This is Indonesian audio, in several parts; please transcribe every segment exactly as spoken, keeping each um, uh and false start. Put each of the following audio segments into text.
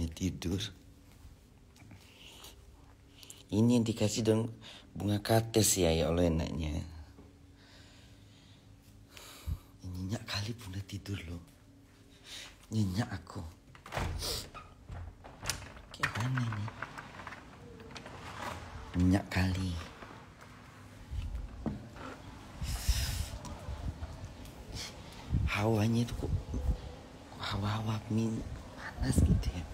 hawanya tidur. Ini yang dikasih dong bunga kates ya, ya Allah enaknya. Nyenyak kali bunda tidur loh. Nyenyak aku. Kayak mana nih? Nyenyak kali. Hawanya itu kok, kok hawa-hawa min panas gitu ya.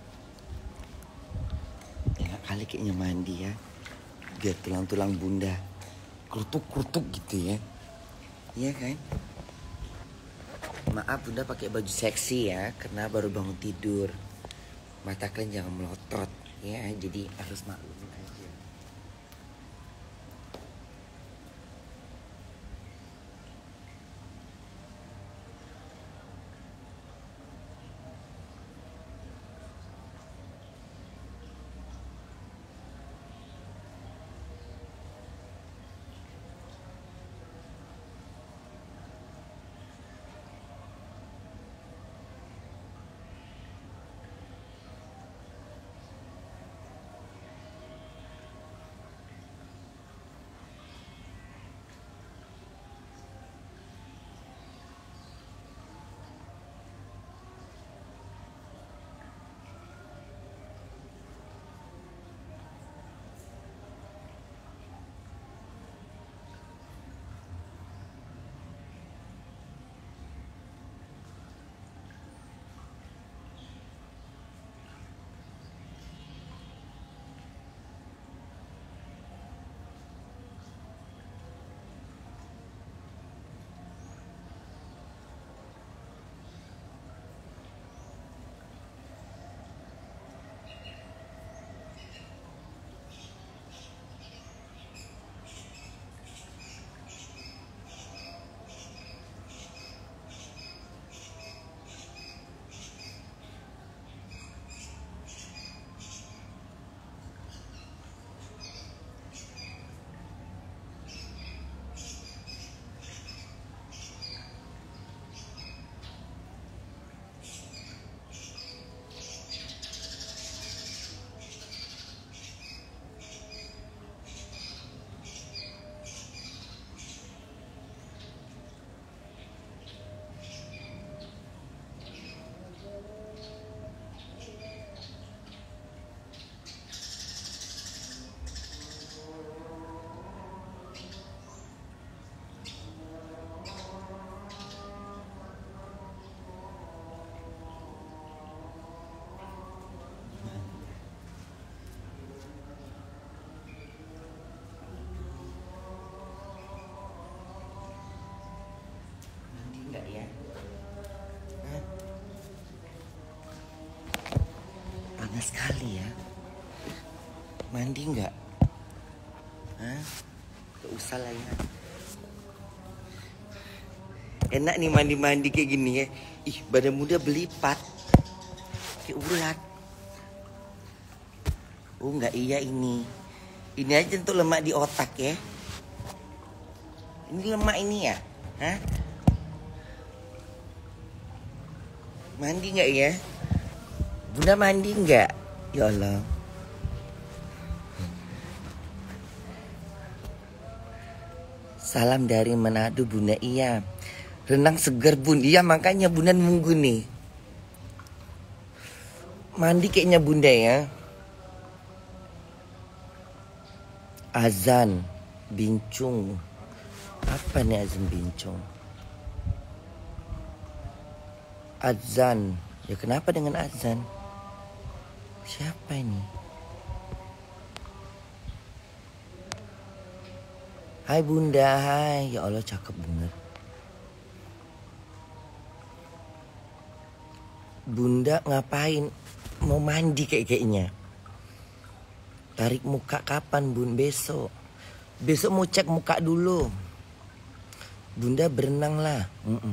Enak kali kayaknya mandi ya. Biar tulang-tulang bunda kerutuk-kerutuk gitu ya. Iya kan? Maaf bunda pakai baju seksi ya, karena baru bangun tidur. Mata kalian jangan melotot ya, jadi harus maklum aja. Panas sekali ya. Mandi nggak? Hah? Gak usah lah ya. Enak nih mandi-mandi kayak gini ya. Ih, badan muda belipat kayak ulat. Oh nggak iya ini. Ini aja untuk lemak di otak ya. Ini lemak ini ya. Hah? Mandi nggak ya? Bunda mandi nggak? Ya Allah. Salam dari Manado Bunda. Iya. Renang segar bun. Iya makanya Bunda nunggu nih. Mandi kayaknya Bunda ya. Azan bincung. Apa nih azan bincung? Azan. Ya kenapa dengan azan? Siapa ini? Hai Bunda, hai. Ya Allah cakep banget. Bunda ngapain? Mau mandi kayak kayaknya. Tarik muka kapan Bun? Besok. Besok mau cek muka dulu. Bunda berenang lah. Mm-mm.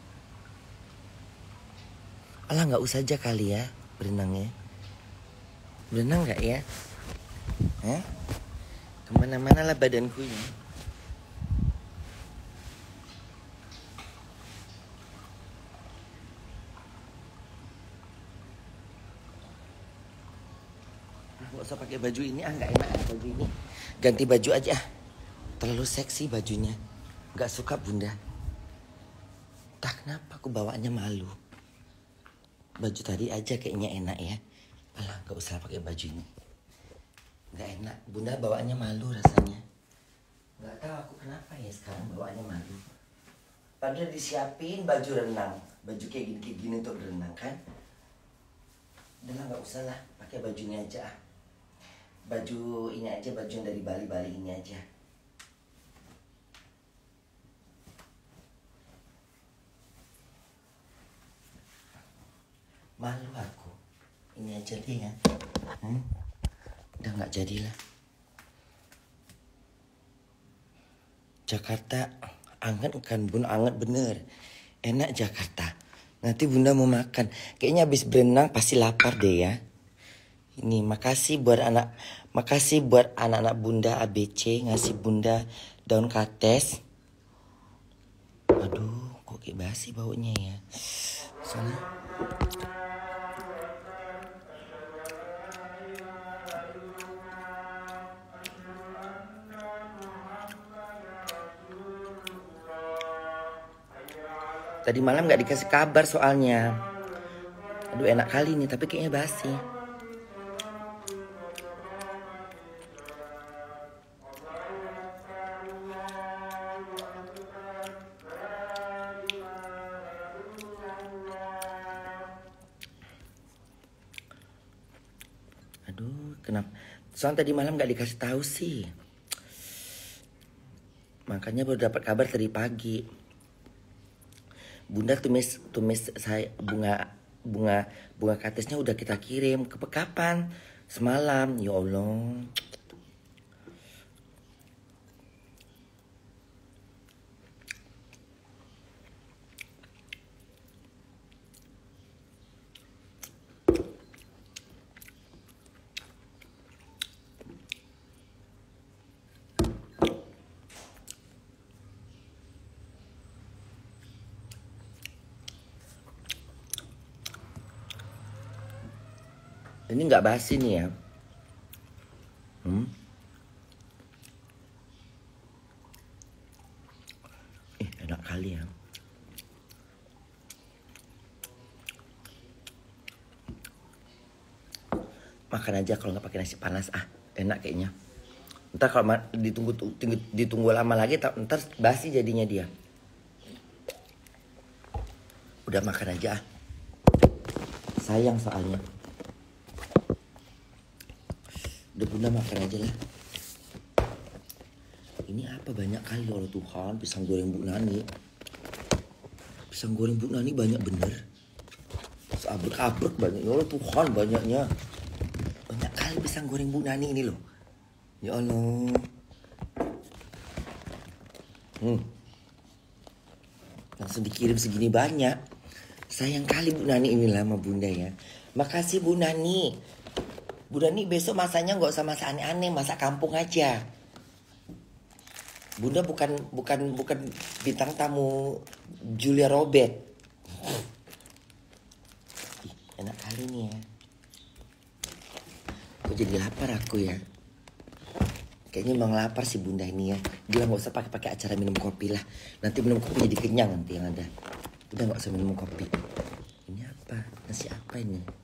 Alah nggak usah aja kali ya berenangnya. Berenang nggak ya? Hah? Kemana-mana lah badanku ya. nggak usah pakai baju ini, ah nggak enak baju ini. Ganti baju aja. Terlalu seksi bajunya. Nggak suka bunda. Tak kenapa aku bawaannya malu. Baju tadi aja kayaknya enak ya. Alah nggak usah pakai baju ini. Nggak enak. Bunda bawaannya malu rasanya. Nggak tahu aku kenapa ya sekarang bawaannya malu. Padahal disiapin baju renang. Baju kayak gini, kayak gini untuk berenang kan. Udah lah nggak usah lah. Pakai bajunya aja. Baju ini aja, baju yang dari Bali-Bali ini aja. Malu aku. Ini aja deh ya. Hmm? Udah nggak jadilah. Jakarta anget kan bun, anget bener. Enak Jakarta. Nanti bunda mau makan. Kayaknya habis berenang pasti lapar deh ya. Ini makasih buat anak, makasih buat anak-anak bunda A B C ngasih bunda daun kates. Aduh, kok kayak basi baunya ya. Soalnya tadi malam gak dikasih kabar soalnya. Aduh enak kali nih tapi kayaknya basi. Aduh kenapa. Soalnya tadi malam gak dikasih tahu sih. Makanya baru dapat kabar tadi pagi. Bunda tumis tumis saya bunga bunga bunga katesnya udah kita kirim ke kapan? Semalam. Ya Allah. Ini nggak basi nih ya. Hmm. Eh, enak kali ya. Makan aja kalau nggak pakai nasi panas, ah enak kayaknya. Ntar kalau ditunggu ditunggu, ditunggu lama lagi, ntar basi jadinya dia. Udah makan aja, ah. Sayang soalnya. Udah bunda makan aja lah. Ini apa banyak kali ya Allah Tuhan, pisang goreng Bu Nani. Pisang goreng Bu Nani banyak bener. Seabrek-abrek banyak. Ya Allah Tuhan banyaknya. Banyak kali pisang goreng Bu Nani ini loh. Ya Allah. Hmm. Langsung dikirim segini banyak. Sayang kali Bu Nani ini lah sama bunda ya. Makasih Bu Nani. Bu Nani besok masaknya nggak usah masak aneh-aneh, masak kampung aja. Bunda bukan bukan bukan bintang tamu Julia Robert. Ih, enak kali nih ya. Kok jadi lapar aku ya. Kayaknya emang lapar sih bunda ini ya. Dia nggak usah pakai-pakai acara minum kopi lah. Nanti minum kopi jadi kenyang nanti yang ada. Udah nggak usah minum kopi. Ini apa? Nasi apa ini?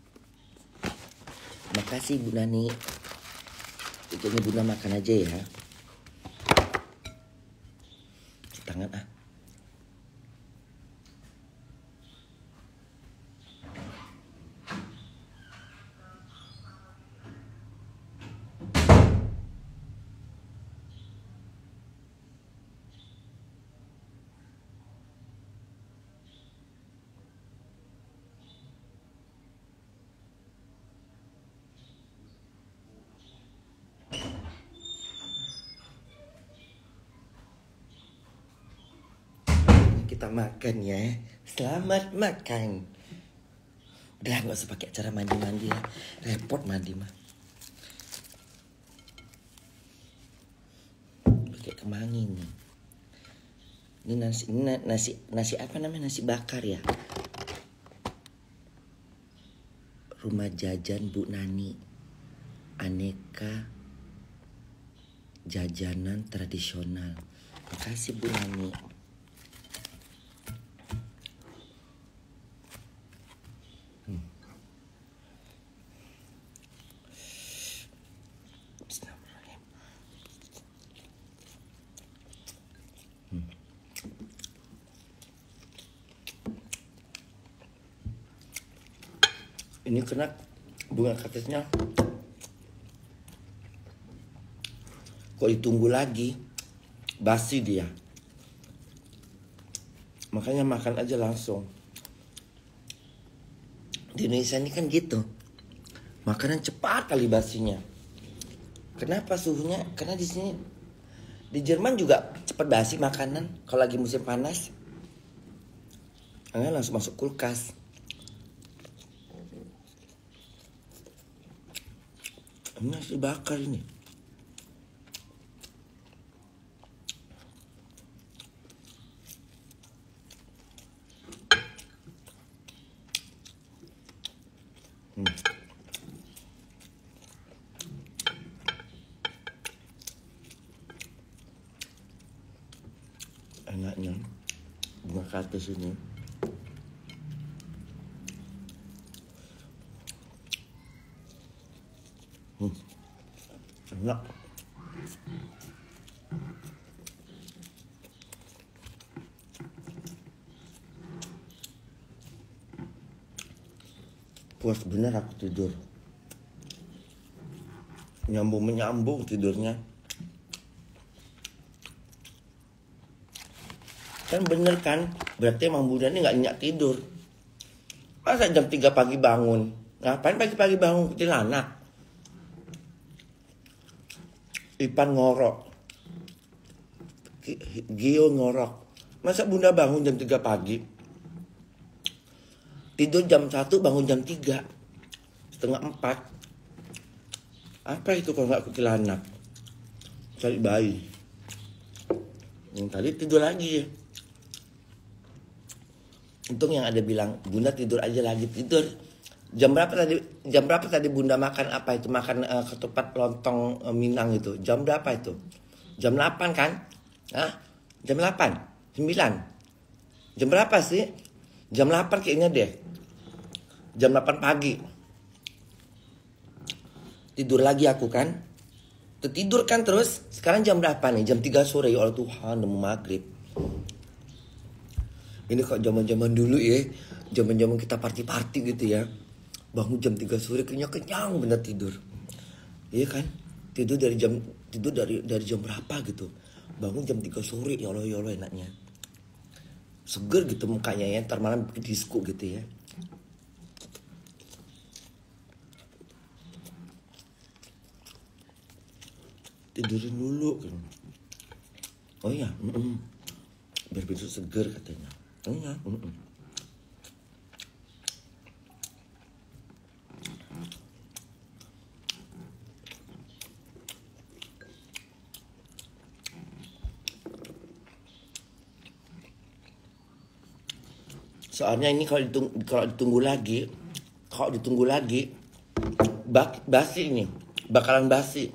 Makasih Bu Nani. Kayaknya bunda makan aja ya. Cuci tangan ah. Kita makan ya. Selamat makan. Udah gak usah pakai cara mandi-mandi ya. Repot mandi mah. Pakai kemangi nih. Ini nasi, ini nasi, nasi apa namanya? Nasi bakar ya. Rumah jajan Bu Nani. aneka jajanan tradisional. Makasih Bu Nani. Hmm. Hmm. Ini kena bunga kaktusnya. Kok ditunggu lagi, basi dia. Makanya makan aja langsung. Di Indonesia ini kan gitu, makanan cepat kali basinya. Kenapa suhunya? Karena di sini, di Jerman juga cepat basi makanan kalau lagi musim panas. Karena langsung masuk kulkas. Ini nasi bakar ini. Hmm. Enaknya bunga kaktus ini. Hmm. Enak. Puas bener aku tidur. Nyambung-menyambung tidurnya. Kan bener kan? Berarti emang Bunda ini gak nyenyak tidur. Masa jam tiga pagi bangun? Ngapain pagi-pagi bangun kuntilanak? Ipan ngorok, Gio ngorok. Masa Bunda bangun jam tiga pagi? Tidur jam satu, bangun jam tiga, setengah empat. Apa itu kalau gak kuntilanak? Cari bayi. Yang tadi tidur lagi. Untung yang ada bilang, Bunda tidur aja lagi. Tidur. Jam berapa tadi? Jam berapa tadi Bunda makan apa itu? Makan uh, ketupat lontong uh, Minang itu. Jam berapa itu? Jam delapan kan? Hah? Jam delapan? sembilan? Jam berapa sih? Jam delapan kayaknya deh. Jam delapan pagi. Tidur lagi aku kan? Tidur kan terus. Sekarang jam berapa nih? Jam tiga sore. Ya Allah Tuhan, udah mau maghrib. Ini kok zaman-zaman dulu ya. Zaman-zaman kita party-party gitu ya. Bangun jam tiga sore kayaknya kenyang bener tidur. Iya kan? Tidur dari jam tidur dari dari jam berapa gitu. Bangun jam tiga sore, ya Allah ya Allah enaknya. Seger gitu mukanya ya, ntar malam bikin disco gitu ya. Tidurin dulu kan. Oh iya, mm -mm. Biar besok seger katanya. Oh iya, mm -mm. Soalnya ini kalau ditunggu, kalau ditunggu lagi, kalau ditunggu lagi, bak, basi ini, bakalan basi.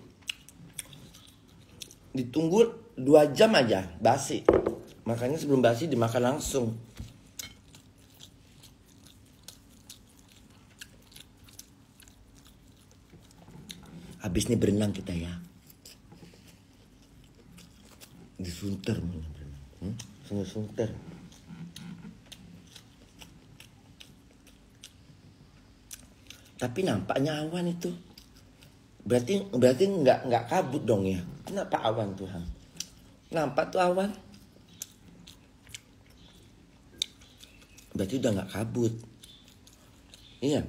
Ditunggu dua jam aja, basi. Makanya sebelum basi dimakan langsung. Habis nih berenang kita ya. Disunter mana berenang? Hmm? Sunter-sunter. Tapi nampaknya awan itu. Berarti berarti nggak nggak kabut dong ya? Kenapa awan Tuhan? Nampak tuh awan. Berarti udah nggak kabut. Iya.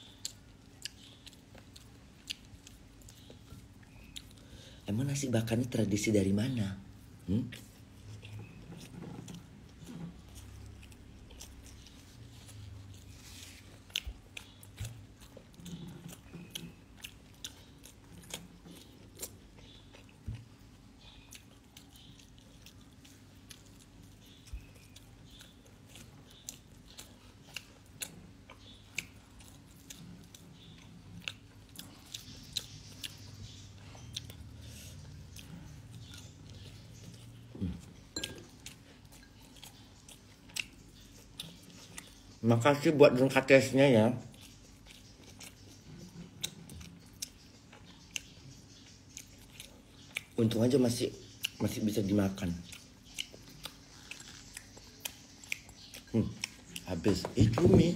Emang nasi bakar ini tradisi dari mana? Hmm? Makasih buat drinkatesnya ya. Untung aja masih masih bisa dimakan. Hmm, habis. Eh, cumi.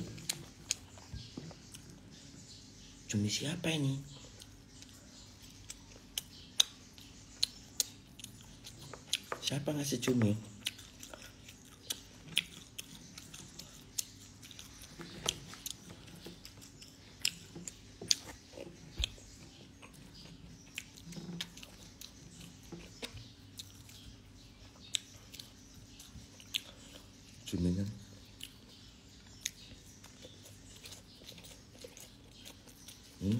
Cumi siapa ini? Siapa ngasih cumi? Cuminya. Hmm.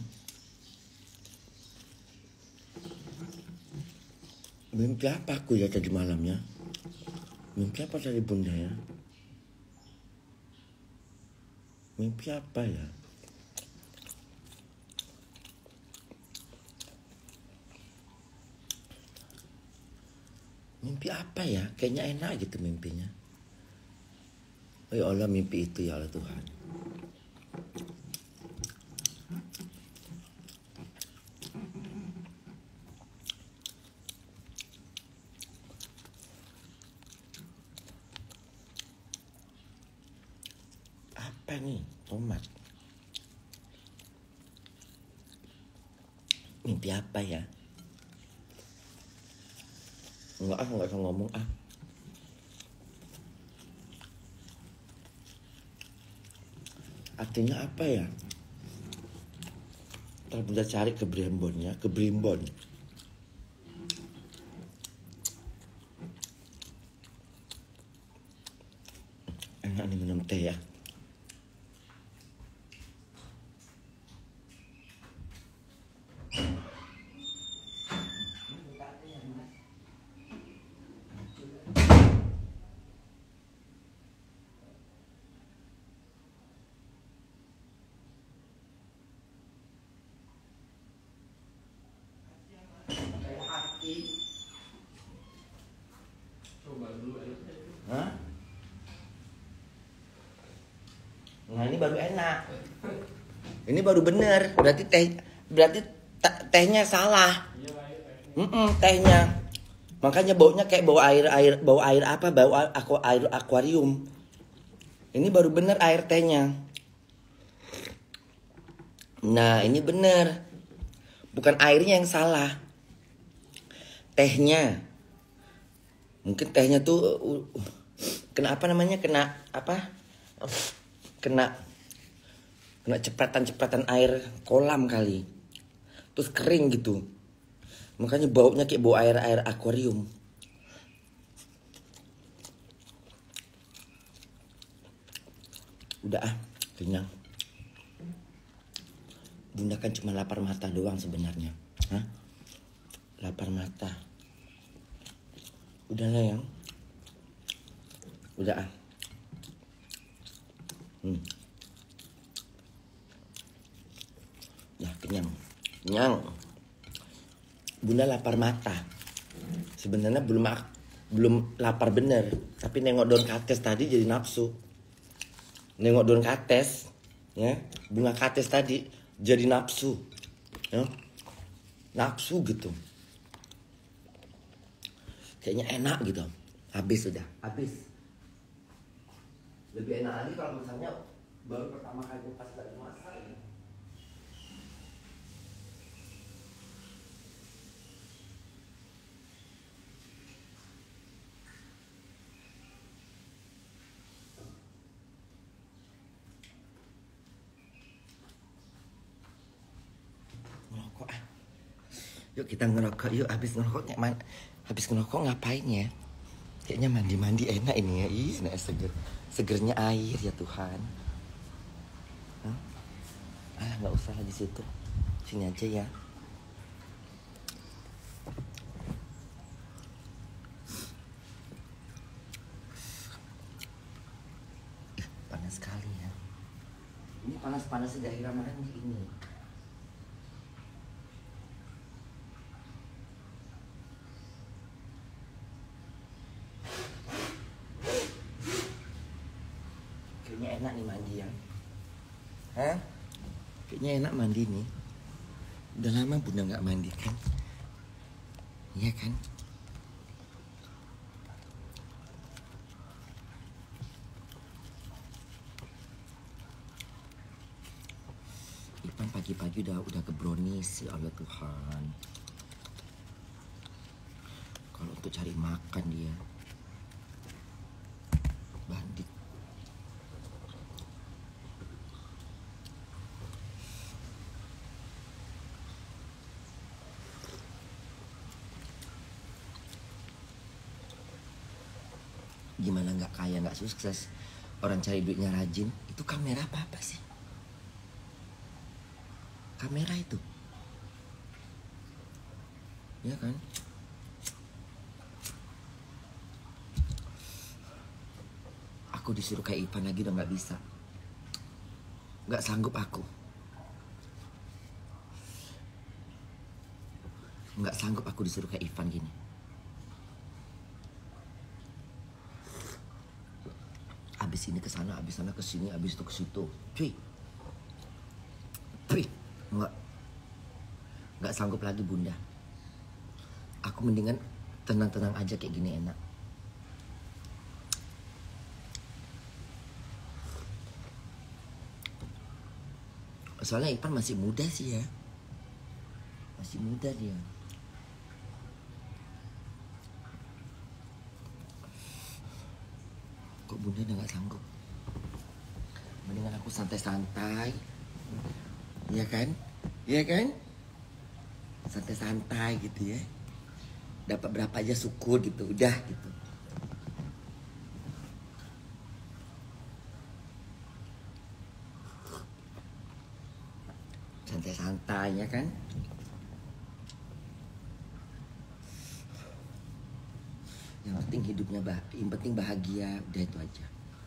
Mimpi apa aku ya tadi malamnya? Mimpi apa tadi bunda ya? Mimpi apa ya? Mimpi apa ya? Kayaknya enak gitu mimpinya. Oh ya Allah, mimpi itu ya Allah Tuhan. Apa nih? Tomat. Mimpi apa ya? Enggak ah, enggak usah ngomong ah. Artinya apa ya? Ntar bunda cari ke Brimbon ya, ke Brimbon. Enak nih minum teh ya. Hah? Nah ini baru enak. Ini baru bener. Berarti teh, berarti tehnya salah. Mm-mm, tehnya. Makanya baunya kayak bau air air bau air apa? Bau aku air akuarium. Ini baru bener air tehnya. Nah ini bener. Bukan airnya yang salah. Tehnya. Mungkin tehnya tuh uh, kena apa namanya? Kena apa? Kena kena cepratan-cepratan air kolam kali. Terus kering gitu. Makanya baunya kayak bau air-air akuarium. Udah ah, kenyang. Bunda kan cuma lapar mata doang sebenarnya. Hah? Lapar mata. Udah lah yang. Udah ah. Hmm. Ya kenyang. Kenyang. Bunda lapar mata. Sebenarnya belum belum lapar bener. Tapi nengok daun kates tadi jadi nafsu. Nengok daun kates, ya, bunga kates tadi jadi nafsu, ya, nafsu gitu. Kayaknya enak gitu. Habis sudah, habis. Lebih enak lagi kalau misalnya baru pertama kali pas lagi masak. Ya. Ngerokok ah. Yuk kita ngerokok yuk. Habis ngerokoknya man. Habis ngerokok ngapain ya? Kayaknya mandi-mandi enak ini ya. Ih, enak seger. Segernya air ya Tuhan. Hah? Ah, nggak usah di situ. Sini aja ya. Ih, panas sekali ya. Ini panas-panas di akhir Ramadan ini. Kayaknya enak enak nih mandi ya. Hah? Kayaknya enak mandi nih. Udah lama Bunda nggak mandi kan? Iya kan? Ipan pagi-pagi udah udah kebrownies, ya Allah Tuhan. Kalau untuk cari makan dia bandit. Gimana nggak kaya nggak sukses, orang cari duitnya rajin. Itu kamera apa apa sih? Kamera itu, ya kan? Aku disuruh kayak Ipan lagi udah nggak bisa, nggak sanggup aku, nggak sanggup aku disuruh kayak Ipan gini. Abis ini ke sana, abis sana ke sini, abis itu ke situ, cuy, cuy, nggak, nggak sanggup lagi Bunda. Aku mendingan tenang-tenang aja kayak gini enak. Soalnya Ipan masih muda sih ya. Masih muda dia. Kok Bunda udah gak sanggup? Mendingan aku santai-santai. Iya kan? Iya kan? Santai-santai gitu ya. Dapat berapa aja syukur gitu. Udah gitu. Santai-santai ya kan? Yang penting hidupnya bah, yang penting bahagia, udah itu aja.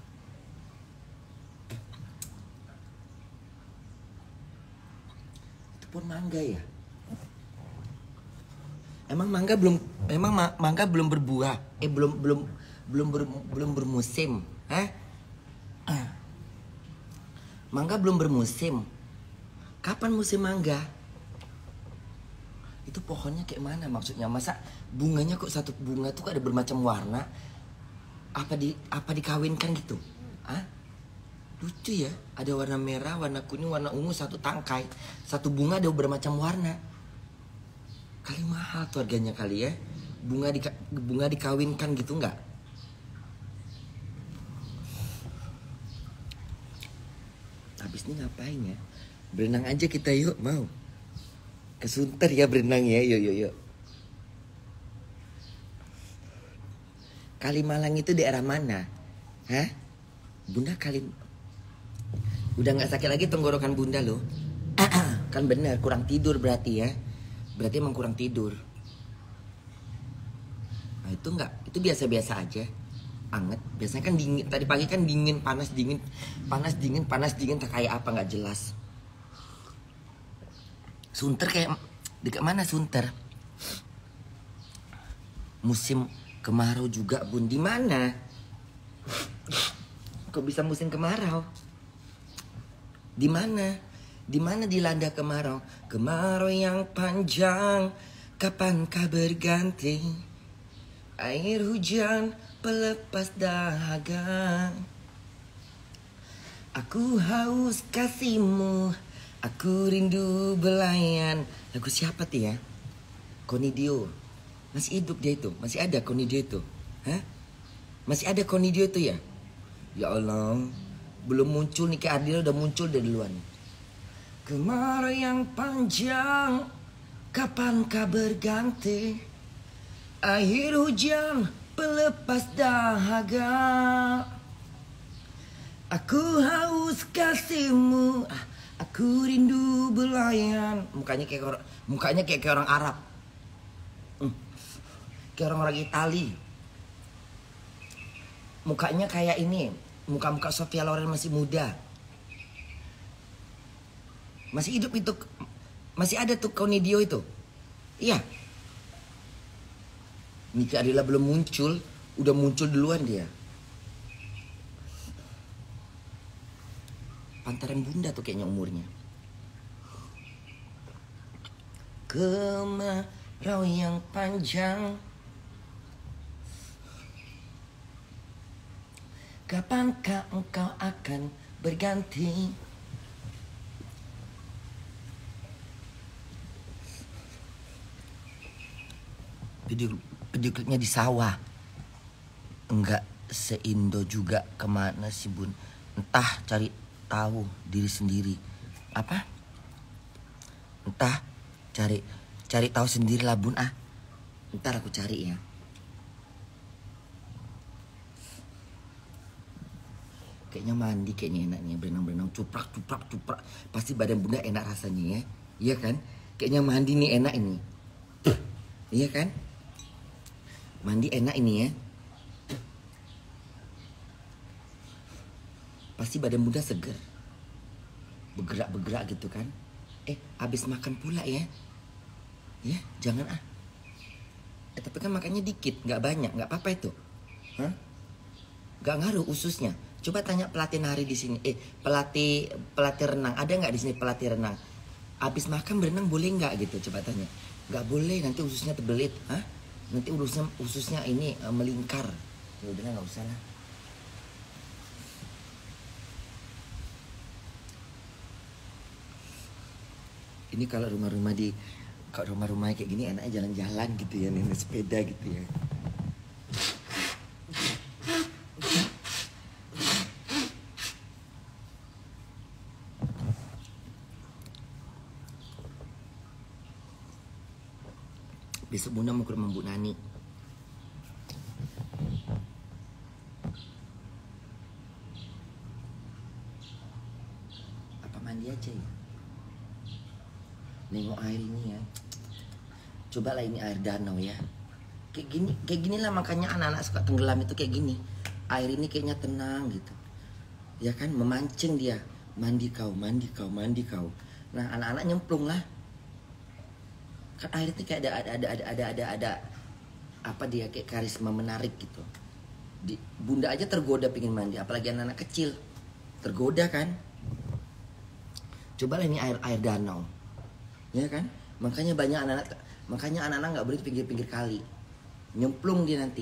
Itu pun mangga ya? Emang mangga belum, emang ma mangga belum berbuah? Eh belum belum belum ber, belum bermusim, hah? Mangga belum bermusim. Kapan musim mangga? Itu pohonnya kayak mana maksudnya? Masa bunganya kok satu bunga tuh ada bermacam warna? Apa di apa dikawinkan gitu? Hah? Lucu ya, ada warna merah, warna kuning, warna ungu, satu tangkai. Satu bunga ada bermacam warna. Kali mahal tuh harganya kali ya. Bunga di bunga dikawinkan gitu nggak? Habis ini ngapain ya? Berenang aja kita yuk, mau? Ke Sunter ya berenang ya, yuk yuk yuk. Kalimalang itu daerah mana? Hah? Bunda Kalim... Udah gak sakit lagi tenggorokan Bunda loh. Kan bener, kurang tidur berarti ya. Berarti emang kurang tidur. Nah itu enggak, itu biasa-biasa aja. Anget, biasanya kan dingin. Tadi pagi kan dingin, panas, dingin. Panas, dingin, panas, dingin. Tak kayak apa, gak jelas. Sunter kayak... Dekat mana Sunter? Musim kemarau juga Bun. Di mana? Kok bisa musim kemarau? Di mana? Di mana dilanda kemarau? Kemarau yang panjang, kapankah berganti? Air hujan pelepas dahaga. Aku haus kasihmu, aku rindu belayan. Lagu siapa tuh ya? Konidio. Masih hidup dia itu? Masih ada Konidio itu? Hah? Masih ada Konidio itu ya? Ya Allah, belum muncul Niki Ardila udah muncul dari duluan. Kemarau yang panjang, kapankah berganti? Air hujan pelepas dahaga. Aku haus kasihmu, aku rindu belayan. Mukanya kayak orang, mukanya kayak, kayak orang Arab. Hmm. Kayak orang-orang Itali. Mukanya kayak ini, muka-muka Sophia Loren masih muda. Masih hidup itu, masih ada tuh Konidio itu. Iya. Niki Ardila belum muncul, udah muncul duluan dia. Pantaran bunda tuh kayaknya umurnya. Kemarau yang panjang, kapankah engkau akan berganti? Video, video klipnya di sawah. Enggak seindo juga kemana sih bun. Entah cari tahu diri sendiri. Apa? Entah cari cari tahu sendiri lah bun ah. Ntar aku cari ya. Kayaknya mandi kayaknya enaknya, berenang-berenang cuprak cuprak cuprak. Pasti badan bunda enak rasanya ya. Iya kan? Kayaknya mandi nih enak ini. Iya kan? Mandi enak ini ya. Pasti badan bunda seger. Bergerak-bergerak gitu kan. Eh, habis makan pula ya. Ya, jangan ah. Eh, tapi kan makannya dikit, nggak banyak, nggak apa-apa itu. Hah? Nggak ngaruh ususnya. Coba tanya pelatih nari di sini. Eh, pelatih pelatih renang. Ada nggak di sini pelatih renang? Habis makan berenang boleh nggak gitu? Coba tanya. Nggak boleh, nanti ususnya terbelit. Hah? Nanti ususnya ususnya ini uh, melingkar. Ya udah nggak usah lah. Ini kalau rumah-rumah di kalau rumah-rumah kayak gini enaknya jalan-jalan gitu ya, naik sepeda gitu ya. Besok bunda mau ke rumah Bu Nani. Apa mandi aja ya? Nengok air ini ya. Coba lah ini air danau ya. Kayak gini, kayak gini lah makanya anak-anak suka tenggelam itu kayak gini. Air ini kayaknya tenang gitu. Ya kan, memancing dia. Mandi kau, mandi kau, mandi kau. Nah, anak-anak nyemplung lah. Kan air itu kayak ada ada ada ada ada ada, ada apa dia kayak karisma menarik gitu. Di, bunda aja tergoda pengen mandi, apalagi anak-anak kecil. Tergoda kan? Coba lah ini air air danau. Ya kan? Makanya banyak anak-anak makanya anak-anak nggak boleh di pinggir-pinggir kali. Nyemplung dia nanti.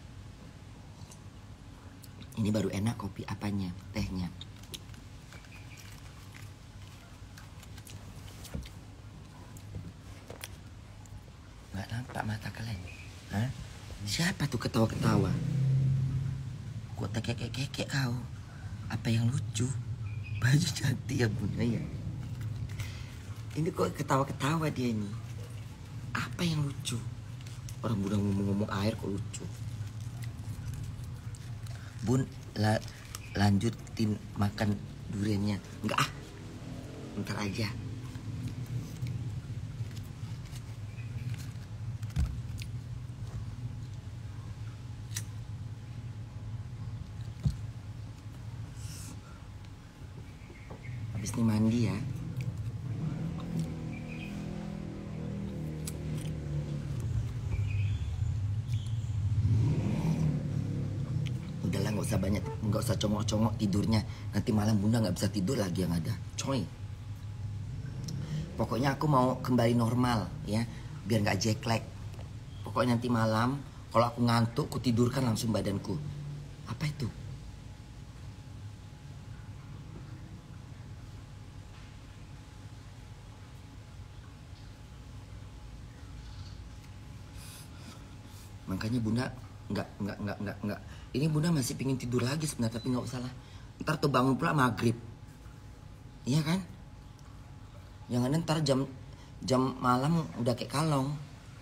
Ini baru enak kopi apanya? Tehnya. Nggak nampak mata kalian? Hah? Siapa tuh ketawa-ketawa? Kok tekek-kekek kau? Apa yang lucu? Baju cantik ya bunda ya. Ini kok ketawa-ketawa dia ini. Apa yang lucu? Orang bunda ngomong-ngomong air kok lucu. Bun, la, lanjutin makan duriannya. Enggak ah, ntar aja. Habis ini mandi ya. Udahlah, nggak usah banyak, nggak usah congok-congok tidurnya. Nanti malam bunda nggak bisa tidur lagi yang ada, coy. Pokoknya aku mau kembali normal ya, biar nggak jet lag. Pokoknya nanti malam kalau aku ngantuk, aku tidurkan langsung badanku. Apa itu? Makanya bunda nggak nggak nggak nggak nggak. Ini bunda masih pingin tidur lagi sebenarnya, tapi nggak usah lah. Ntar tuh bangun pula maghrib, iya kan? Jangan ntar jam jam malam udah kayak kalong.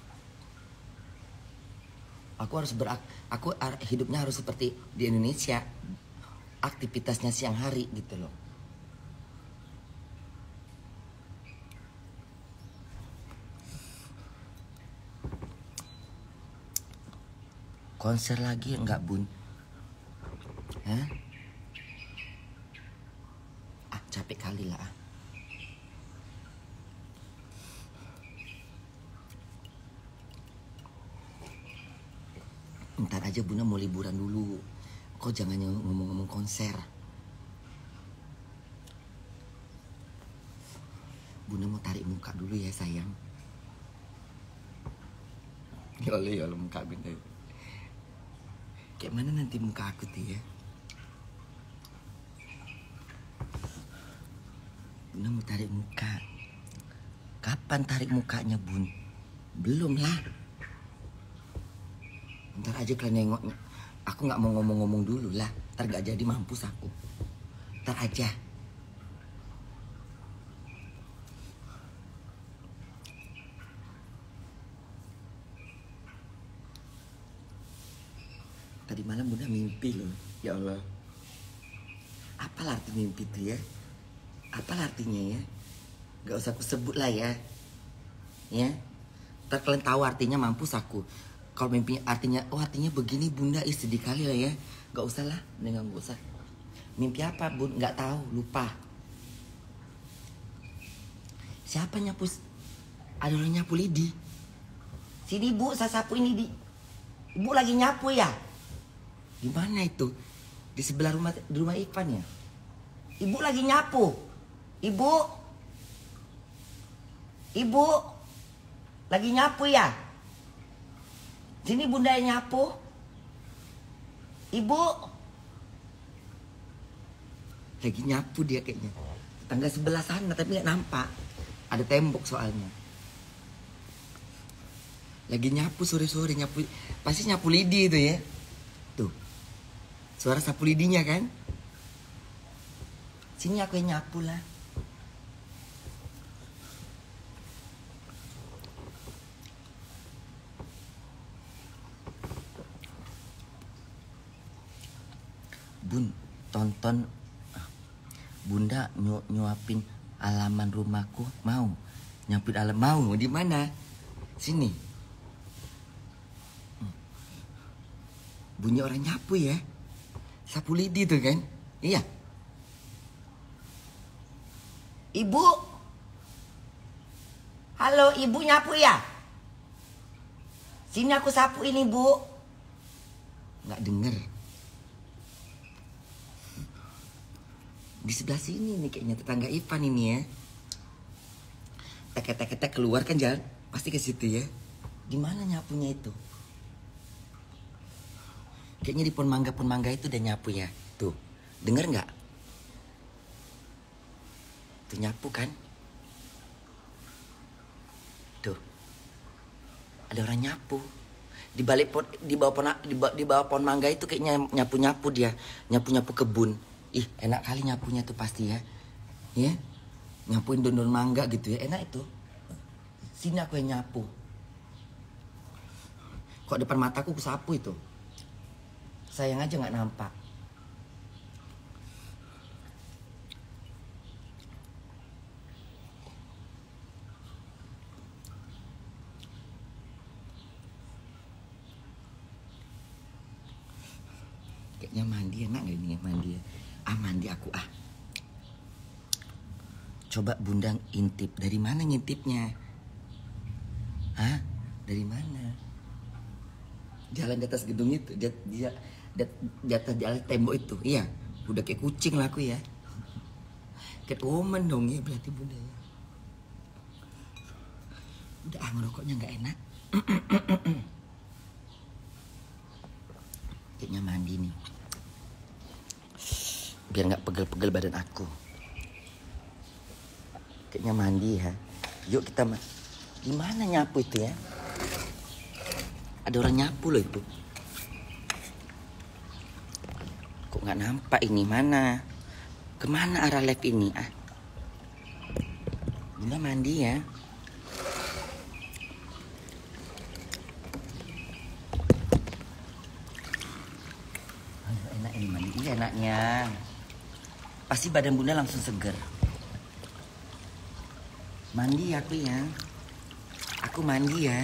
Aku harus berak, aku hidupnya harus seperti di Indonesia, aktivitasnya siang hari gitu loh. Konser lagi enggak bun? Hah? Ah, capek kali lah. Ntar aja bunda mau liburan dulu. Kau jangan ngomong-ngomong konser. Bunda mau tarik muka dulu ya sayang. Ya Allah, ya Allah muka Bunda. Kayak mana nanti muka aku tuh ya? Bunda mau tarik muka. Kapan tarik mukanya Bun? Belum lah. Ntar aja kalian nengoknya. Aku nggak mau ngomong-ngomong dulu lah. Ntar gak jadi mampus aku. Ntar aja. Tadi malam Bunda mimpi loh. Ya Allah. Apa arti mimpi itu ya? Apa artinya ya? Gak usah aku sebut lah ya. Ya. Ntar kalian tahu artinya mampus aku. Kalau mimpi artinya, oh artinya begini Bunda, ih sedih kali lah ya. Gak usah lah, dengan gak usah. Mimpi apa Bun? Gak tahu, lupa. Siapa nyapu? Ada orang nyapu lidi. Sini Bu, saya sapu ini di. Ibu lagi nyapu ya? Di mana itu? Di sebelah rumah, di rumah Ivan ya? Ibu lagi nyapu. Ibu, Ibu lagi nyapu ya? Sini Bunda yang nyapu. Ibu lagi nyapu dia kayaknya. Tangga sebelah sana tapi nggak nampak. Ada tembok soalnya. Lagi nyapu sore-sore nyapu. Pasti nyapu lidi itu ya. Tuh. Suara sapu lidinya kan? Sini aku yang nyapu lah. Bun, tonton Bunda nyu nyuapin halaman rumahku, mau? Nyuapin alam mau? Di mana? Sini. Bunyi orang nyapu ya. Sapu lidi tuh kan? Iya. Ibu. Halo, Ibu nyapu ya? Sini aku sapu ini, Bu. Nggak denger. Di sebelah sini nih kayaknya tetangga Ivan ini ya. Tek-tek-tek keluar kan jalan, pasti ke situ ya. Di mana nyapunya itu? Kayaknya di pohon mangga pohon mangga itu udah nyapu ya. Tuh, denger nggak? Tuh nyapu kan? Tuh, ada orang nyapu. Di balik pohon, di bawah pohon, di bawah, di bawah pohon mangga itu kayaknya nyapu nyapu dia, nyapu nyapu kebun. Ih, enak kali nyapunya tuh pasti ya. Ya, nyapuin daun-daun mangga gitu ya, enak itu. Sini aku yang nyapu. Kok depan mataku aku sapu itu. Sayang aja nggak nampak. Kayaknya mandi enak gak ini mandi ya? Ah mandi aku ah. Coba Bunda intip. Dari mana ngintipnya? Hah? Dari mana? Jalan di atas gedung itu. Dia, dia, dia, di atas jalan tembok itu. Iya. Udah kayak kucing lah aku ya. Kayak woman dong ya berarti Bunda ya. Udah ah ngerokoknya gak enak. Kayaknya mandi nih. Biar gak pegel-pegel badan aku. Kayaknya mandi ya. Yuk kita ma gimana nyapu itu ya? Ada orang nyapu loh itu. Kok gak nampak ini mana? Kemana arah lab ini ah? Bunda mandi ya. Aduh, enak ini mandi. Iya enaknya. Pasti badan Bunda langsung seger. Mandi aku ya. Aku mandi ya.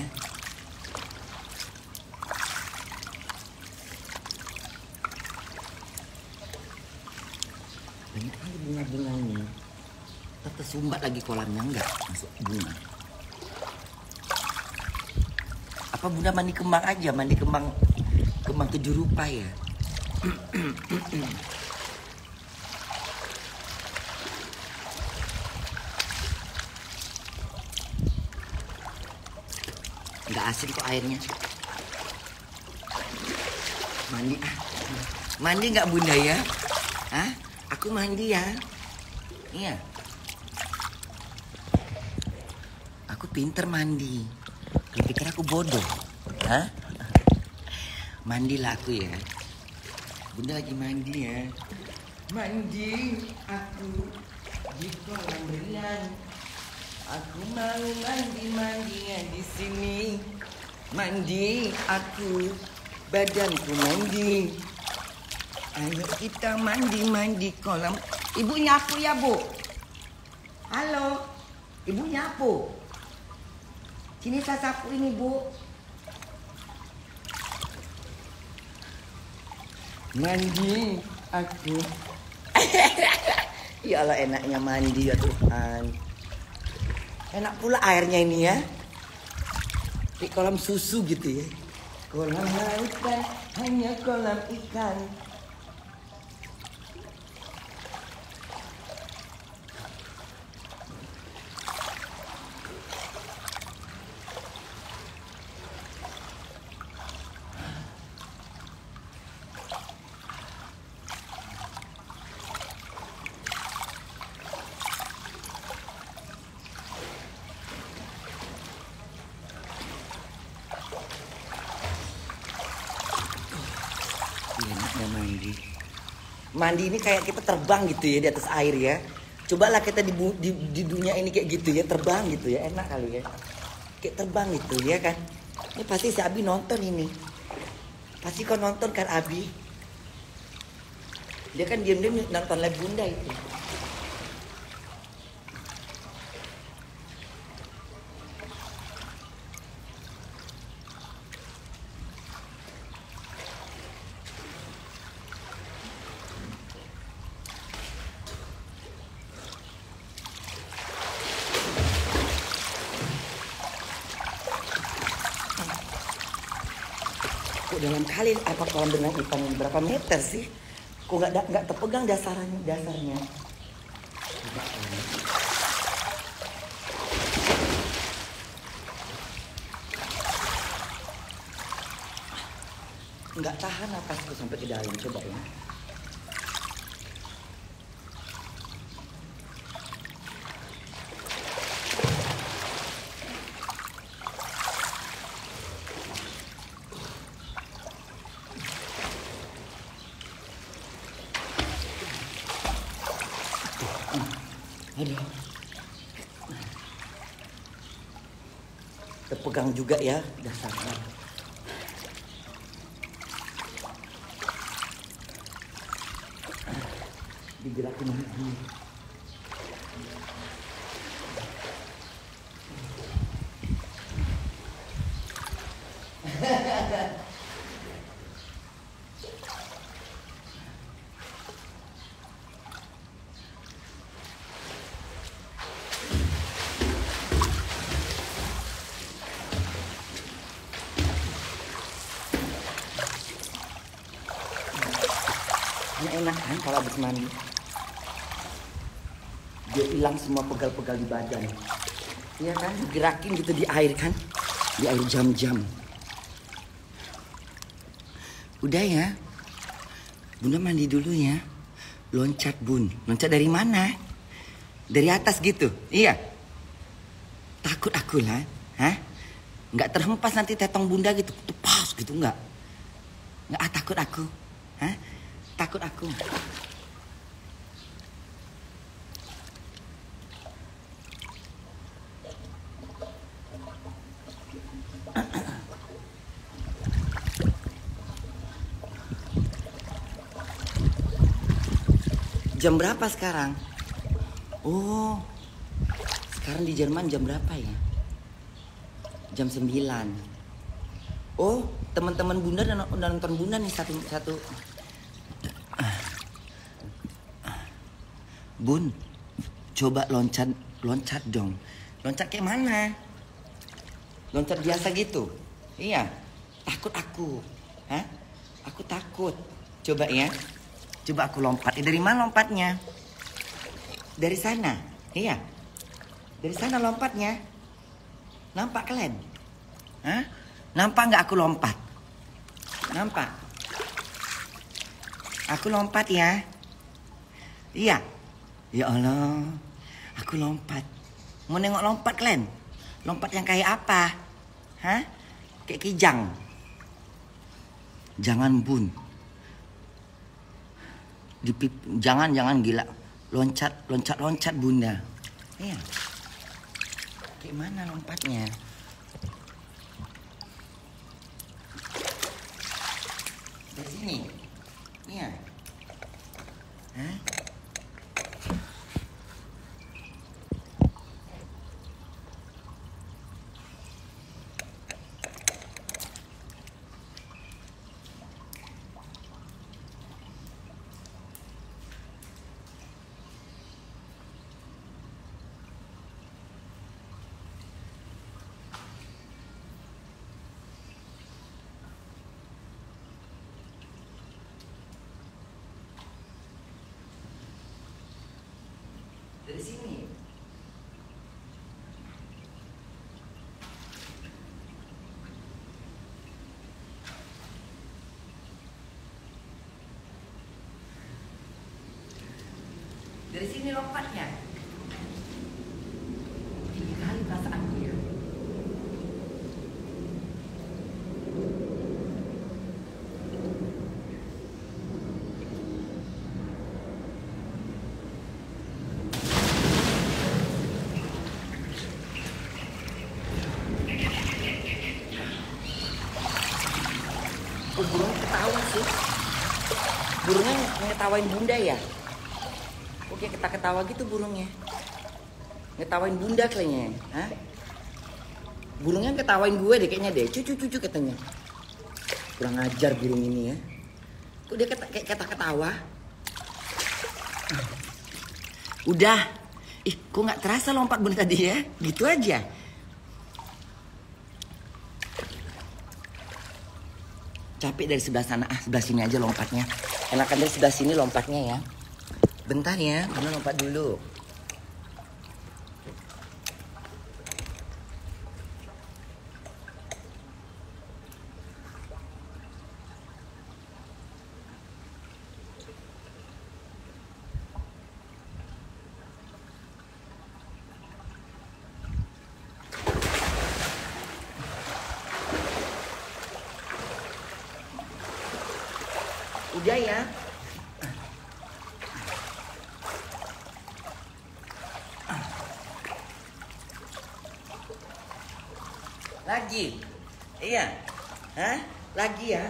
Banyak kali bunga-bunga ini. Tersumbat lagi kolamnya enggak masuk bunga. Apa Bunda mandi kembang aja, mandi kembang kembang tujuh rupa ya. Nggak asin kok airnya. Mandi ah. Mandi nggak bunda ya? Hah? Aku mandi ya. Iya. Aku pinter mandi. Lu pikir aku bodoh? Hah? Mandilah aku ya. Bunda lagi mandi ya. Mandi aku di kolam renang. Aku mau mandi-mandinya di sini. Mandi aku, badanku mandi. Ayo kita mandi-mandi kolam. Ibu nyapu ya, Bu? Halo? Ibu nyapu? Sini saya sapu ini, Bu. Mandi aku. Ya Allah, enaknya mandi ya Tuhan. Enak pula airnya ini ya. Di kolam susu gitu ya. Kolam lautan hanya kolam ikan. Enaknya mandi. Mandi ini kayak kita terbang gitu ya di atas air ya. Cobalah kita di, di, di dunia ini kayak gitu ya, terbang gitu ya, enak kali ya. Kayak terbang gitu ya kan. Ini pasti si Abi nonton ini. Pasti kau nonton kan Abi. Dia kan diam-diam nonton live bunda itu. Kok dalam kali apa kolam renang ikan ini berapa meter sih? Kok nggak nggak terpegang dasarnya dasarnya? Nggak tahan napasku sampai ke dalam, coba ya. Aduh. Terpegang juga ya dasarnya. Digerakin lagi. Enak kan kalau habis mandi. Dia hilang semua pegal-pegal di badan. Iya kan, gerakin gitu di air kan. Di air jam-jam. Udah ya. Bunda mandi dulu ya. Loncat bun. Loncat dari mana? Dari atas gitu? Iya. Takut aku lah. Hah? Nggak terhempas nanti tetong bunda gitu. Tepas gitu nggak? Nggak ah, takut aku. Hah? Takut aku. Jam berapa sekarang? Oh, sekarang di Jerman jam berapa ya? Jam sembilan. Oh, teman-teman bunda dan nonton bunda nih satu satu. Bun, coba loncat, loncat dong. Loncat kayak mana? Loncat biasa gitu? Iya. Takut aku. Hah? Aku takut. Coba ya. Coba aku lompat. Eh, dari mana lompatnya? Dari sana. Iya. Dari sana lompatnya. Nampak kalian? Hah? Nampak nggak aku lompat? Nampak? Aku lompat ya? Iya? Ya Allah, aku lompat. Mau nengok lompat kalian? Lompat yang kayak apa? Hah? Kayak kijang. Jangan bun. Dipip, jangan, jangan gila. Loncat, loncat, loncat bunda. Iya. Kayak mana lompatnya? Dari sini. Iya. Hah? Dari sini. Dari sini lompatnya. Tinggi kali perasaanku ya. Oh, burungnya ketawa sih. Burungnya ngetawain bunda ya. Oke, kita ketawa gitu burungnya. Ngetawain bunda kayaknya. Hah? Burungnya ketawain gue deh kayaknya deh. Cucu cucu katanya. Kurang ajar burung ini ya. Kok dia kata, kayak kata ketawa? Udah. Ih, kok nggak terasa lompat bunda tadi ya? Gitu aja. Capek dari sebelah sana, ah sebelah sini aja lompatnya. Enakan dari sebelah sini lompatnya ya. Bentar ya, mana lompat dulu. Udah ya. Lagi. Iya. Hah? Lagi ya.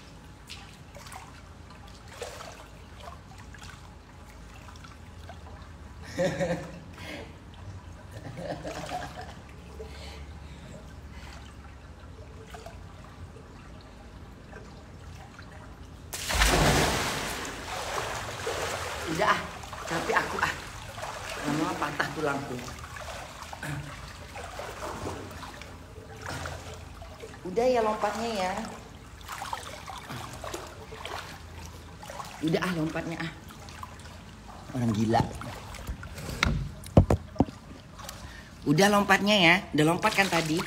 Udah ah, capek aku ah. Lama patah tulangku. Udah ya lompatnya ya. Udah ah lompatnya ah. Orang gila. Udah lompatnya ya. Udah lompat kan tadi.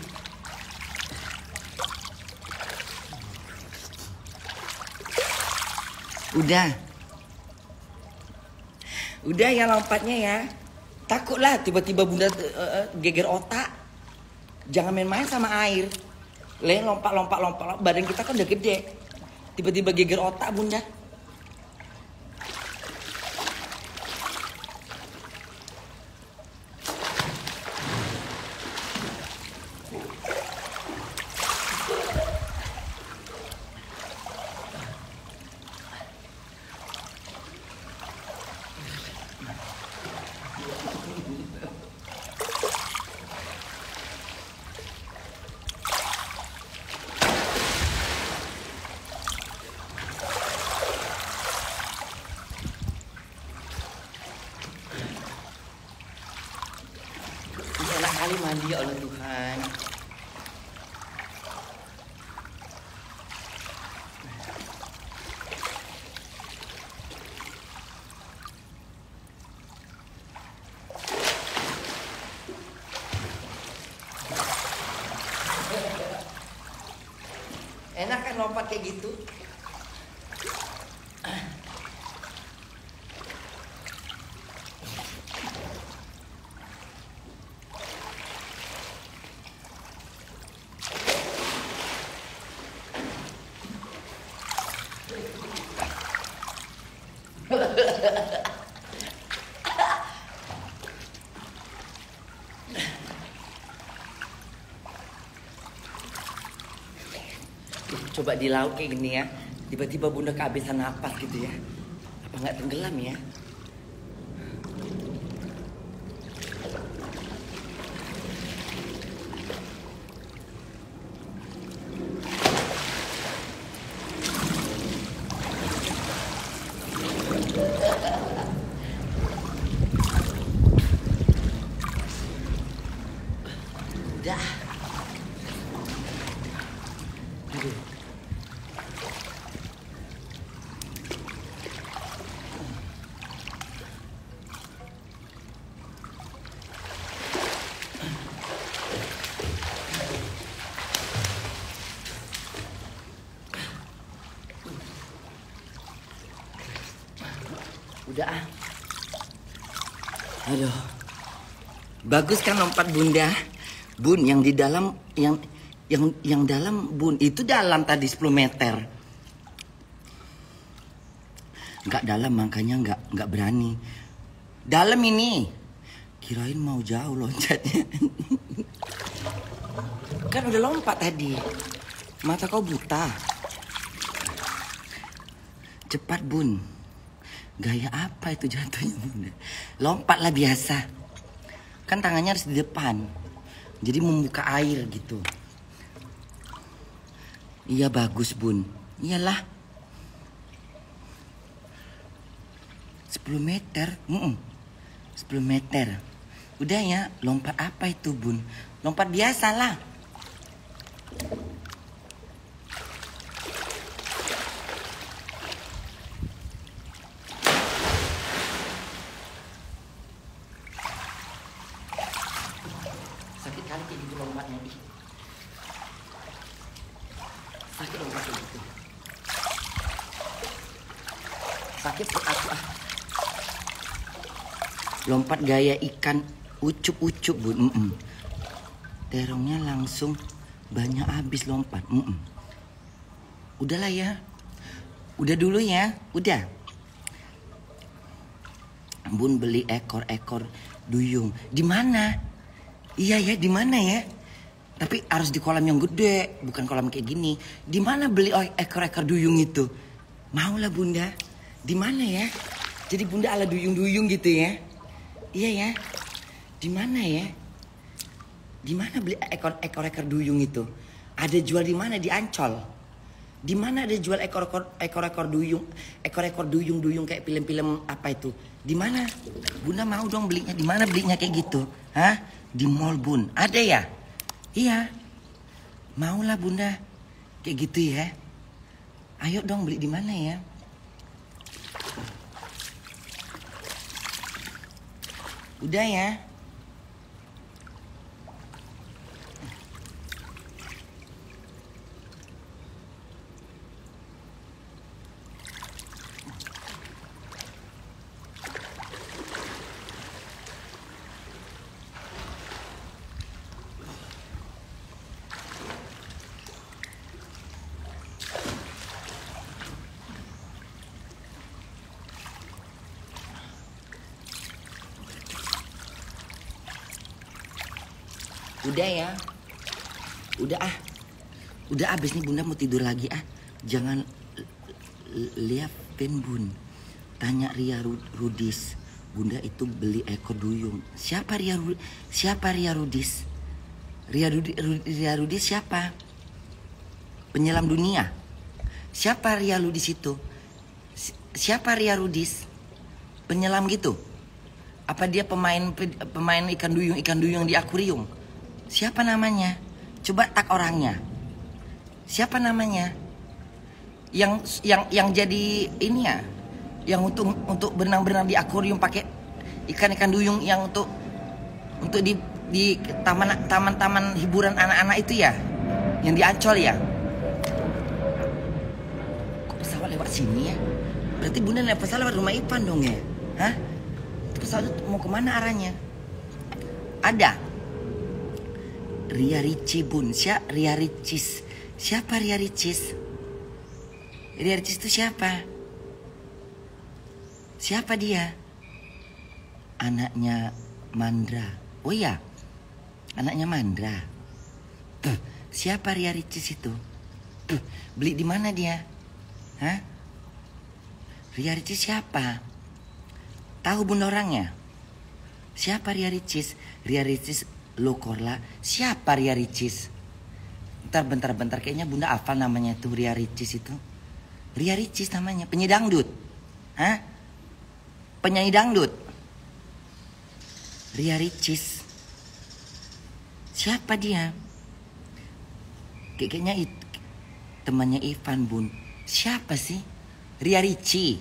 Udah. Udah ya lompatnya ya. Takutlah tiba-tiba bunda uh, geger otak. Jangan main-main sama air. Le lompat lompat lompat badan kita kan udah gede. Tiba-tiba geger otak bunda. Kali mandi ya Allah Tuhan. kan lompat kayak gitu. Coba di laut kayak gini ya, tiba-tiba bunda kehabisan napas gitu ya. Apa nggak tenggelam ya? Dah. Aduh. Udah ah. Aduh. Bagus kan lompat bunda? Bun, yang di dalam yang yang yang dalam bun itu dalam tadi sepuluh meter. Nggak dalam makanya nggak nggak berani. Dalam ini. Kirain mau jauh loncatnya. Kan udah lompat tadi. Mata kau buta. Cepat bun. Gaya apa itu jatuhnya bunda? Lompatlah biasa. Kan tangannya harus di depan. Jadi membuka air gitu. Iya bagus bun. Iyalah. sepuluh meter. Mm-mm. sepuluh meter. Udah ya. Lompat apa itu bun? Lompat biasa lah. Sakit kali kayak gitu lompatnya. Sakit lompat kayak gitu. Sakit perut aku ah. Lompat gaya ikan ucup-ucup bun. Mm -mm. Terongnya langsung banyak habis lompat. Mm -mm. Udahlah ya. Udah dulu ya. Udah. Bun beli ekor-ekor duyung. Di mana? Iya ya, di mana ya? Tapi harus di kolam yang gede, bukan kolam kayak gini. Di mana beli ekor-ekor duyung itu? Maulah bunda. Di mana ya? Jadi bunda ala duyung-duyung gitu ya? Iya ya. Di mana ya? Di mana beli ekor-ekor duyung itu? Ada jual di mana? Di Ancol. Di mana ada jual ekor-ekor ekor-ekor duyung, ekor-ekor duyung-duyung kayak film-film apa itu? Di mana? Bunda mau dong belinya. Di mana belinya kayak gitu? Hah? Di mall bun. Ada ya? Iya. Maulah bunda. Kayak gitu ya. Ayo dong beli di mana ya? Udah ya. Udah ya. Udah ah. Udah abis nih bunda mau tidur lagi ah. Jangan liatin bun. Tanya Ria Rudis. Bunda itu beli ekor duyung. Siapa Ria Rudis? Siapa Ria Rudis? Ria Rudis, Ria Rudis siapa? Penyelam dunia. Siapa Ria Rudis itu? Siapa Ria Rudis? Penyelam gitu? Apa dia pemain pemain ikan duyung ikan duyung di akuarium? Siapa namanya? Coba tak orangnya. Siapa namanya? Yang yang yang jadi ini ya? Yang untuk untuk berenang-berenang di akuarium pakai ikan-ikan duyung yang untuk untuk di di taman taman-taman hiburan anak-anak itu ya? Yang di Ancol ya? lewat sini ya? Berarti Bunda naik pesawat lewat rumah Ipan dong ya? Hah? Pesawat mau kemana arahnya? Ada Ria Ricis Bun. Siapa Ria Ricis? Siapa Ria Ricis? Ria Ricis itu siapa? Siapa dia? Anaknya Mandra. Oh ya, anaknya Mandra. Tuh, siapa Ria Ricis itu? Tuh, beli di mana dia? Hah? Ria Ricis siapa? Tahu Bunda orangnya? Siapa Ria Ricis? Ria Ricis Lokorla. Siapa Ria Ricis? Bentar, bentar, bentar. Kayaknya Bunda hafal namanya tuh Ria Ricis itu. Ria Ricis namanya. Penyanyi dangdut. Hah? Penyanyi dangdut. Ria Ricis. Siapa dia? Kayaknya itu temannya Ivan Bun. Siapa sih? Ria Ricis.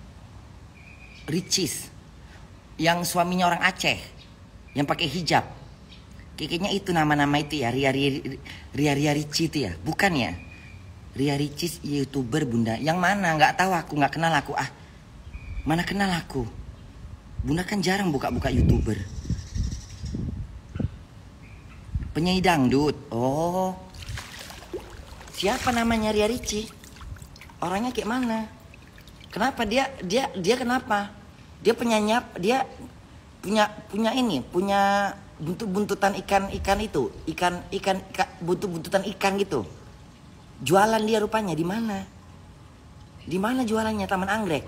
Ricis. Yang suaminya orang Aceh. Yang pakai hijab. Kayaknya itu nama-nama itu ya. Ria Ria Ria, Ria Ricis itu ya. Bukan ya? Ria Ricis YouTuber Bunda. Yang mana? Nggak tahu aku. Nggak kenal aku. Ah, mana kenal aku? Bunda kan jarang buka-buka YouTuber. Penyanyi dangdut. Oh. Siapa namanya Ria Ricis? Orangnya kayak mana? Kenapa dia dia dia kenapa? Dia penyanyi, dia punya punya ini, punya buntut-buntutan ikan-ikan itu, ikan ikan, ikan buntut-buntutan ikan gitu. Jualan dia rupanya di mana? Di mana jualannya? Taman Anggrek.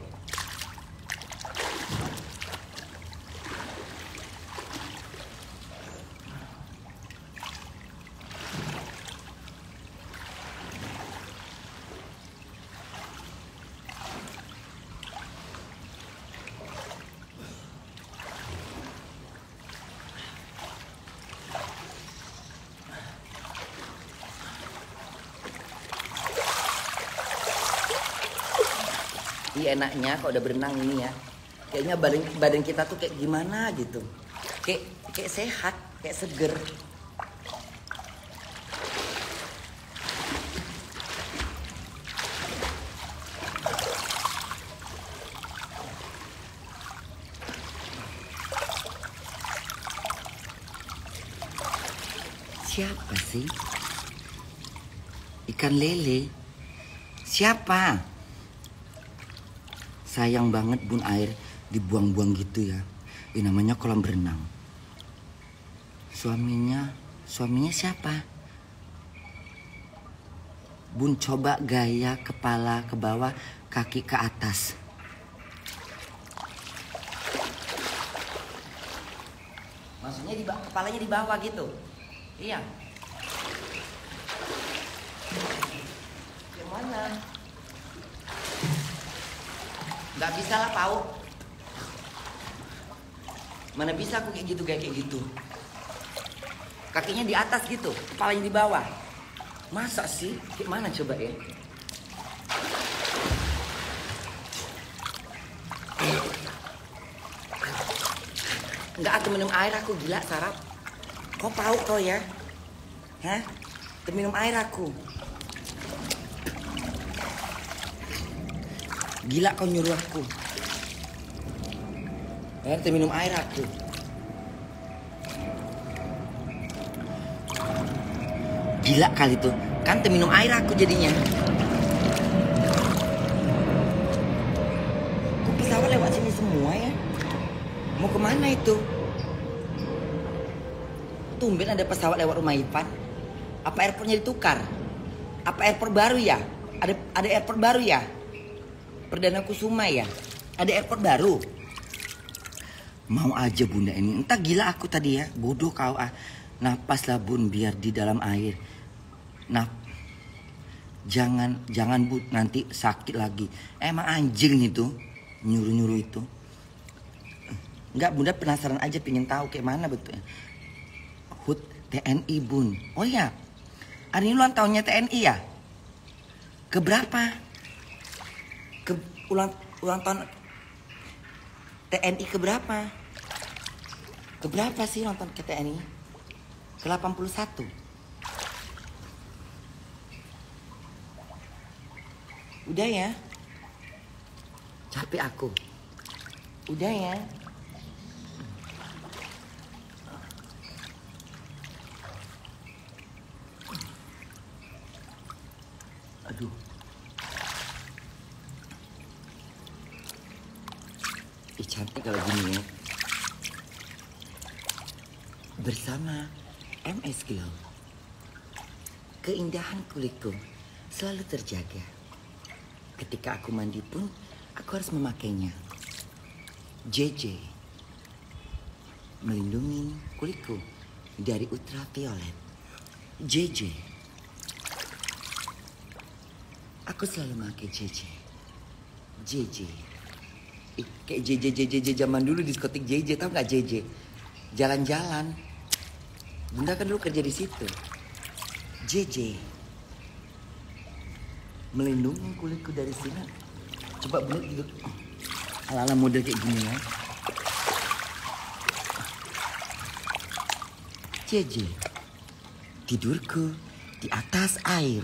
Iya enaknya kalau udah berenang ini ya. Kayaknya badan badan kita tuh kayak gimana gitu. Kayak kayak sehat, kayak seger. Siapa sih? Ikan lele. Siapa? Sayang banget Bun, air dibuang-buang gitu ya. Ini namanya kolam berenang. Suaminya, suaminya siapa? Bun coba gaya kepala ke bawah, kaki ke atas. Maksudnya di kepalanya di bawah gitu. Iya. Yang mana? Gak bisa lah Pau. Mana bisa aku kayak gitu kayak kayak gitu. Kakinya di atas gitu, kepalanya di bawah. Masa sih? Gimana coba ya? Enggak, aku minum air aku gila sarap. Kok Pau kau ya? Hah? Minum air aku. Gila kau nyuruh aku. Ya, minum air aku. Gila kali tuh. Kan minum air aku jadinya. Kok pesawat lewat sini semua ya? Mau kemana itu? Tumben ada pesawat lewat rumah Ipan. Apa airportnya ditukar? Apa airport baru ya? Ada ada airport baru ya? Perdana Kusuma ya? Ada airport baru. Mau aja Bunda ini. Entah gila aku tadi ya. Bodoh kau ah. Napaslah Bun biar di dalam air. Nah, jangan jangan Bun nanti sakit lagi. Emang anjing itu nyuruh-nyuruh itu. Enggak, Bunda penasaran aja pengen tahu kayak mana betulnya. H U T T N I Bun. Oh ya. Hari ini ulang tahunnya T N I ya? Keberapa? Ke ulang ulang tahun T N I keberapa? Keberapa sih ulang tahun ke T N I? Ke delapan puluh satu. Udah ya? Capek aku. Udah ya. Aduh. Ih, cantik kalau gini ya. Bersama M S Glow. Keindahan kulitku selalu terjaga. Ketika aku mandi pun, aku harus memakainya. J J. Melindungi kulitku dari ultraviolet. J J. Aku selalu pakai J J. J J. Eh, kayak J J J J J zaman dulu diskotik J J, tau nggak J J? Jalan-jalan. Bunda kan dulu kerja di situ. J J. Melindungi kulitku dari sinar. Coba Bunda tidur. Ala-ala model kayak gini ya. J J. Tidurku di atas air.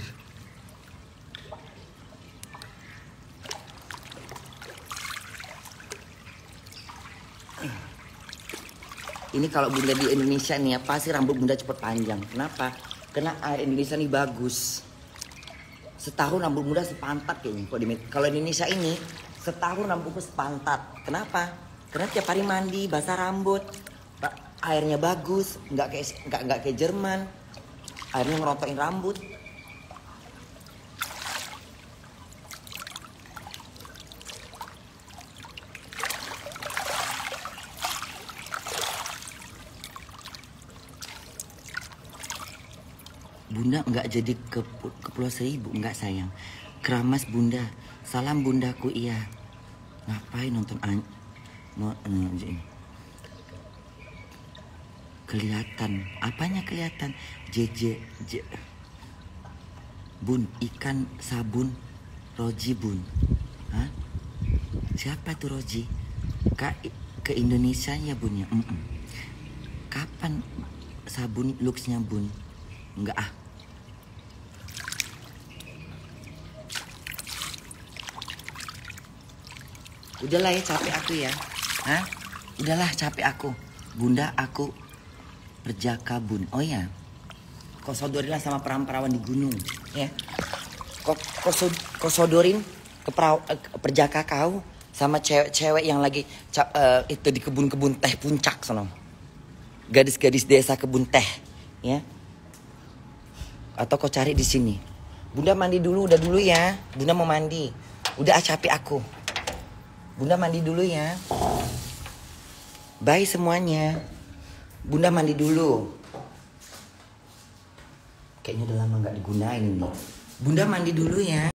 Ini kalau Bunda di Indonesia nih ya, pasti rambut Bunda cepet panjang. Kenapa? Karena air Indonesia nih bagus. Setahun rambut Bunda sepantat kayaknya. Kalau di Indonesia ini, setahun rambutku sepantat. Kenapa? Karena tiap hari mandi, basah rambut. Airnya bagus, nggak kayak nggak nggak kayak Jerman. Airnya ngerontokin rambut. Bunda nggak jadi ke, ke Pulau Seribu, nggak sayang. Keramas Bunda, salam bundaku iya. Ngapain nonton an? No, no, kelihatan, apanya kelihatan? J J, J. Bun, ikan sabun, Roji Bun. Hah? Siapa tuh Roji? Kak, ke Indonesia ya Bun ya? Mm -mm. Kapan sabun looksnya Bun? Enggak ah. Udahlah ya, capek aku ya. Hah? Udahlah capek aku. Bunda aku perjaka Bun. Oh ya. Kau sodorilah sama perawan-perawan di gunung. Ya. Kau, kau, kau sodorin ke, peraw, ke perjaka kau sama cewek-cewek yang lagi uh, itu di kebun-kebun teh puncak sono. Gadis-gadis desa kebun teh. Ya. Atau kau cari di sini. Bunda mandi dulu, udah dulu ya. Bunda mau mandi. Udah ah, capek aku. Bunda mandi dulu ya. Bye semuanya. Bunda mandi dulu. Kayaknya udah lama gak digunain nih. Bunda mandi dulu ya.